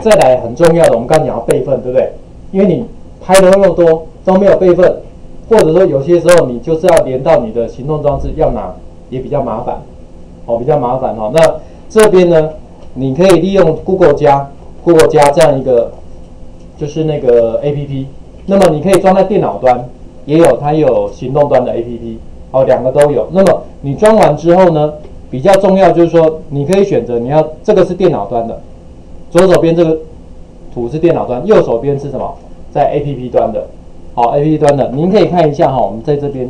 再来很重要的，我们刚讲要备份，对不对？因为你拍的那么多都没有备份，或者说有些时候你就是要连到你的行动装置要拿，也比较麻烦，比较麻烦哈。那这边呢，你可以利用 Google 加这样一个就是那个 APP， 那么你可以装在电脑端，它也有行动端的 APP， 两个都有。那么你装完之后呢，比较重要就是说，你可以选择你要这个是电脑端的，左手边这个图是电脑端，右手边是什么？在 APP 端的。好 ，APP 端的，您可以看一下哈，我们在这边，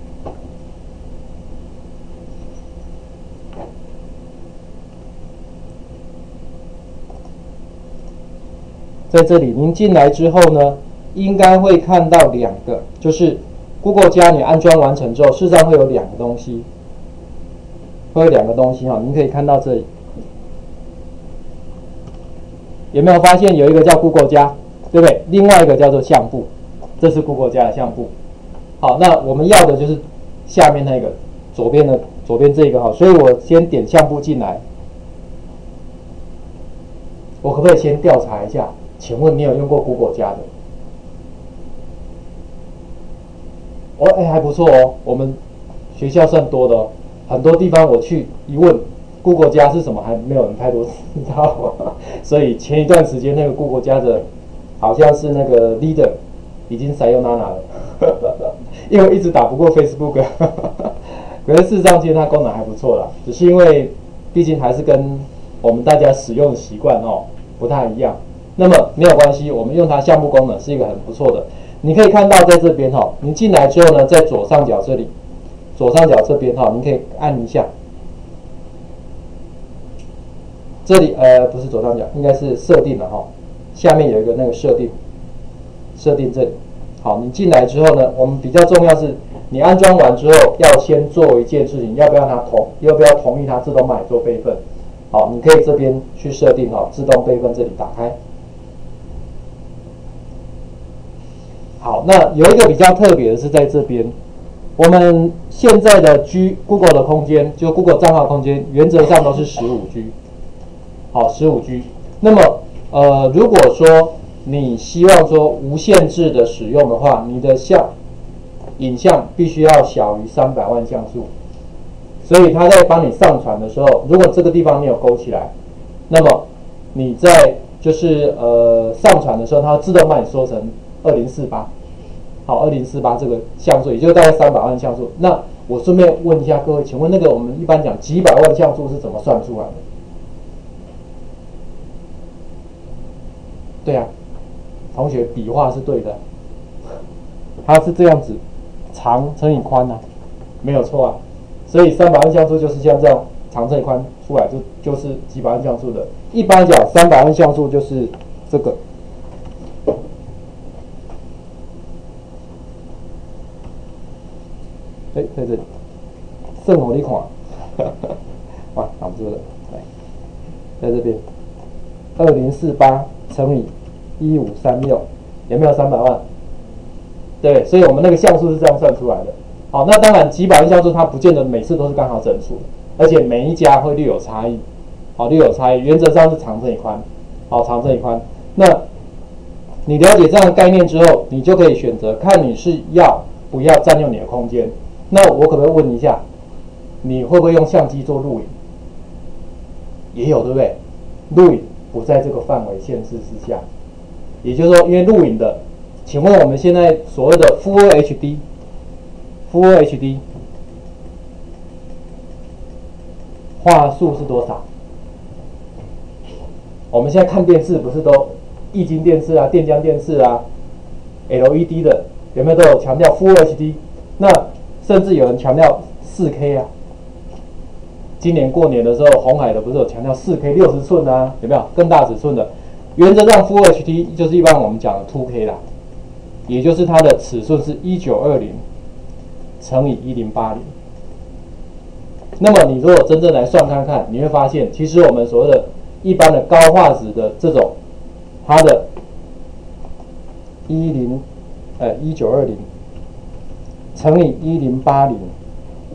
在这里您进来之后呢，应该会看到两个，就是 Google 加你安装完成之后，事实上会有两个东西，哈，您可以看到这里，有没有发现有一个叫 Google 加，对不对？另外一个叫做相簿，这是 Google 加的相簿。好，那我们要的就是下面那个左边这个哈，所以我先点相簿进来，我可不可以先调查一下？请问你有用过 Google 加的？还不错哦，我们学校算多的哦，很多地方我去一问 ，Google 加是什么，还没有人太多知道，所以前一段时间那个 Google 加的，好像是那个 Leader 已经sayonara了，因为一直打不过 Facebook， 可是事实上其实它功能还不错啦，只是因为毕竟还是跟我们大家使用的习惯不太一样。那么没有关系，我们用它项目功能是一个很不错的。你可以看到在这边你进来之后呢，在左上角这里，左上角这边你可以按一下，这里不是左上角，应该是设定了下面有一个那个设定这里。好，你进来之后呢，我们比较重要是，你安装完之后要先做一件事情，要不要同意它自动帮你做备份？好，你可以这边去设定自动备份，这里打开。好，那有一个比较特别的是在这边，我们现在的 Google 的空间，就 Google 账号空间，原则上都是15G。好，15G。那么如果说你希望说无限制的使用的话，你的影像必须要小于300万像素。所以它在帮你上传的时候，如果这个地方你有勾起来，那么你在就是上传的时候，它会自动帮你缩成2048。好，2048这个像素，也就是大概300万像素。那我顺便问一下各位，请问那个我们一般讲几百万像素是怎么算出来的？对啊，同学笔画是对的，它是这样子，长乘以宽啊，没有错啊。所以300万像素就是像这样长乘以宽出来就是几百万像素的。一般讲300万像素就是这个。在这里，剩我你看，哇，挡住了，来，在这边，2048乘以1536，有没有300万？对，所以我们那个像素是这样算出来的。好，那当然几百万像素它不见得每次都是刚好整数，而且每一家会略有差异。好，略有差异，原则上是长乘以宽。好，长乘以宽。那你了解这样的概念之后，你就可以选择看你是要不要占用你的空间。那我可不可以问一下，你会不会用相机做录影？也有，对不对？录影不在这个范围限制之下，也就是说，因为录影的，请问我们现在所谓的 Full HD 画素是多少？我们现在看电视不是都液晶电视啊、电浆电视啊、LED 的，有没有都有强调 Full HD？ 那甚至有人强调 4K 啊。今年过年的时候，鸿海的不是有强调 4K 60寸啊？有没有更大尺寸的？原则上 Full HD 就是一般我们讲的 2K 啦，也就是它的尺寸是1920乘以1080。那么你如果真正来算看看，你会发现，其实我们所谓的一般的高画质的这种，它的1920乘以1080，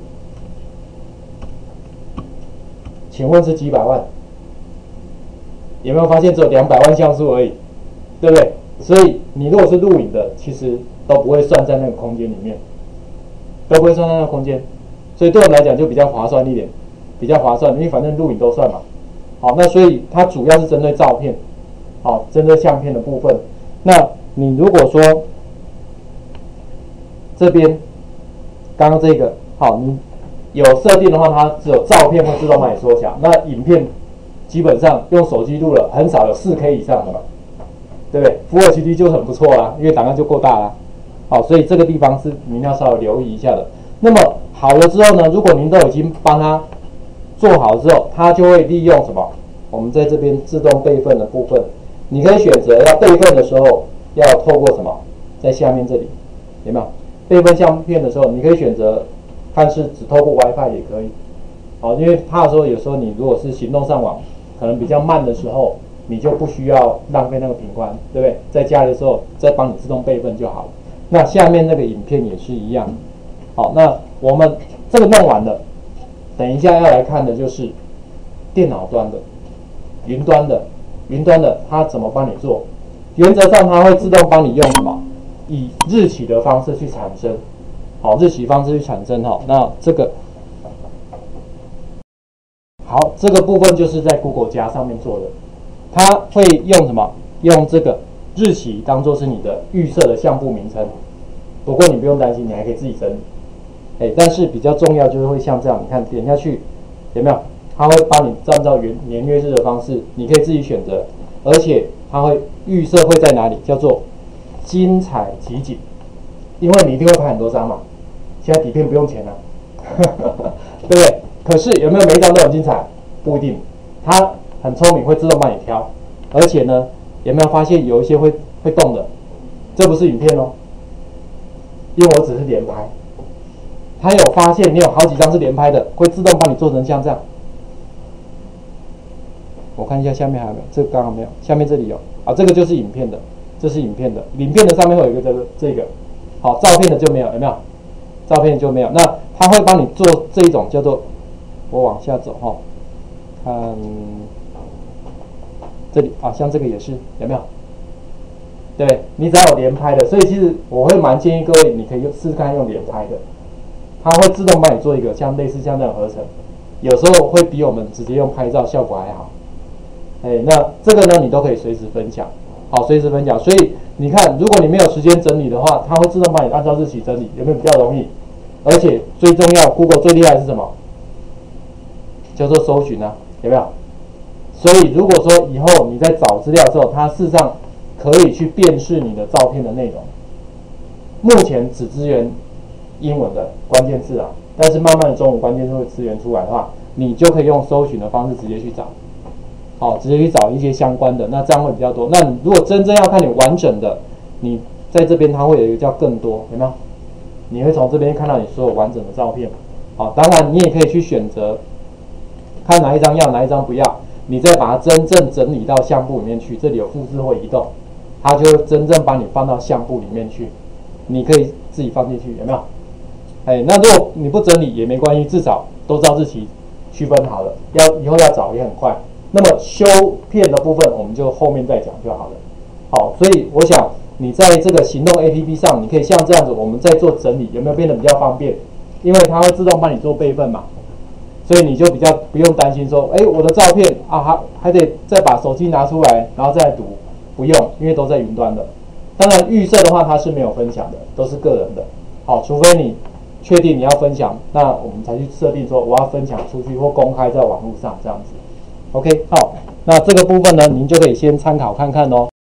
请问是几百万？ 有没有发现只有200万像素而已，对不对？所以你如果是录影的，其实都不会算在那个空间里面，都不会算在那个空间，所以对我们来讲就比较划算一点，比较划算，因为反正录影都算嘛。好，那所以它主要是针对照片，好，针对相片的部分。那你如果说这边刚刚这个好，你有设定的话，它只有照片会自动帮你缩小，那影片基本上用手机录了，很少有4K 以上的嘛，对不对？Full HD 就很不错啦，因为档案就够大啦。好，所以这个地方是您要稍微留意一下的。那么好了之后呢，如果您都已经帮它做好之后，它就会利用什么？我们在这边自动备份的部分，你可以选择要备份的时候要透过什么？在下面这里有没有？备份相片的时候，你可以选择看是只透过 WiFi 也可以。好，因为怕说有时候你如果是行动上网可能比较慢的时候，你就不需要浪费那个频宽，对不对？在家里的时候再帮你自动备份就好了。那下面那个影片也是一样。好，那我们这个弄完了，等一下要来看的就是电脑端的、云端的它怎么帮你做？原则上它会自动帮你用什么？以日期的方式去产生。好，日期方式去产生。好，那这个好，这个部分就是在 Google 家上面做的，它会用什么？用这个日期当做是你的预设的相簿名称。不过你不用担心，你还可以自己整理。但是比较重要就是会像这样，你看点下去有没有？它会帮你按照年月日的方式，你可以自己选择，而且它会预设会在哪里，叫做精彩集锦，因为你一定会拍很多张嘛。现在底片不用钱了，对不对？可是有没有每一张都很精彩？不一定，它很聪明，会自动帮你挑。而且呢，有没有发现有一些会动的？这不是影片哦，因为我只是连拍。它有发现你有好几张是连拍的，会自动帮你做成像这样。我看一下下面还有没有，这个刚好没有，下面这里有啊，这个就是影片的，这是影片的，影片的上面会有一个这个，好，照片的就没有，有没有？照片就没有，那它会帮你做这一种叫做，我往下走哈，看这里啊，像这个也是有没有？对，你只要有连拍的，所以其实我会蛮建议各位，你可以试试看用连拍的，它会自动帮你做一个像类似像这样合成，有时候会比我们直接用拍照效果还好。那这个呢，你都可以随时分享，好，随时分享。所以你看，如果你没有时间整理的话，它会自动帮你按照日期整理，有没有比较容易？而且最重要 ，Google 最厉害的是什么？叫做搜寻啊，有没有？所以如果说以后你在找资料的时候，它事实上可以去辨识你的照片的内容。目前只支援英文的关键字啊，但是慢慢的中文关键字会支援出来的话，你就可以用搜寻的方式直接去找。好，直接去找一些相关的，那这样会比较多。那你如果真正要看你完整的，你在这边它会有一个叫更多，有没有？你会从这边看到你所有完整的照片。好，当然你也可以去选择，看哪一张要，哪一张不要，你再把它真正整理到相簿里面去。这里有复制或移动，它就会真正把你放到相簿里面去。你可以自己放进去，有没有？那如果你不整理也没关系，至少都照日期区分好了，以后要找也很快。那么修片的部分我们就后面再讲就好了。好，所以我想你在这个行动 APP 上，你可以像这样子，我们在做整理，有没有变得比较方便？因为它会自动帮你做备份嘛，所以你就比较不用担心说，我的照片啊还得再把手机拿出来，然后再来读，不用，因为都在云端的。当然预设的话它是没有分享的，都是个人的。好，除非你确定你要分享，那我们才去设定说我要分享出去或公开在网络上这样子。OK， 好，那这个部分呢，您就可以先参考看看哦。